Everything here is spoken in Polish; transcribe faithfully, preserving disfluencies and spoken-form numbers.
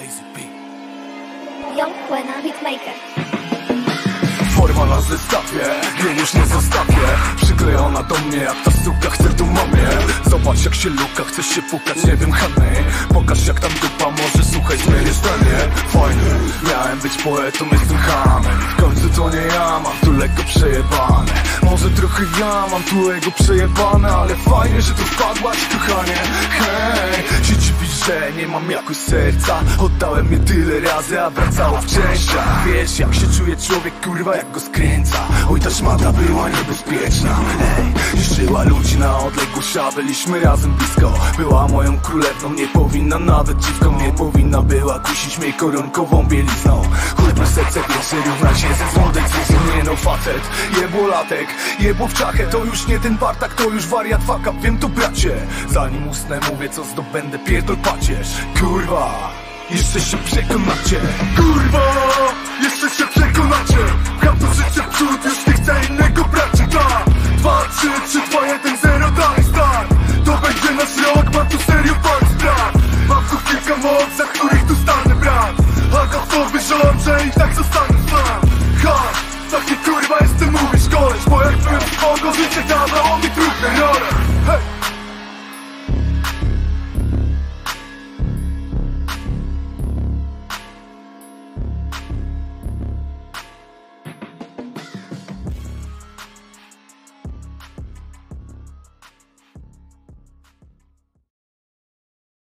Young Wena Hitmaker. Forma na zestawie, jej już nie zostawię. Przyklejona do mnie jak ta suka, chce tu mamie. Zobacz jak się luka, chcesz się pukać, nie wiem Hany. Pokaż jak tam dupa, może słuchaj, zmienię zdanie. Fajny, miałem być poetą, jestem hamem. I w końcu to nie ja, mam tu lekko przejebane. Może trochę ja mam tu ego przejebane, ale fajnie, że tu wpadłaś, kochanie. Hej, się dziwisz, że nie mam jakoś serca. Oddałem je tyle razy, a wracało w częściach. Wiesz jak się czuje człowiek, kurwa, jak go skręca. Oj, ta szmata była niebezpieczna. Ej, niszczyła ludzi na odległość, a byliśmy razem blisko. Była moją królewną, nie powinna nawet dziwką. Nie powinna była kusić mnie koronkową bielizną. Chuj po serce pierwszy równa się ze złą decyzją. Nie no facet, jebło latek, jebło w czachę. To już nie ten Bartak, to już wariat fuck up, wiem to bracie. Zanim usnę mówię co zdobędę, pierdol pacierz. Kurwa, jeszcze się przekonacie. Kurwa, jeszcze się przekonacie. Pcham to życie w przód, już nie chcę innego bracie. Dwa, dwa, trzy, trzy, dwa, jeden, zero, daj start. To będzie nasz rok, mam tu serio fakt brat. Mam tu kilka moc, za których tu stanę brat. A gotowy rząd, że i tak zostanę sam. Ha, taki kurwa jestem, mówisz koleś. Bo jak byłem spoko, życie dawało mi trudne role.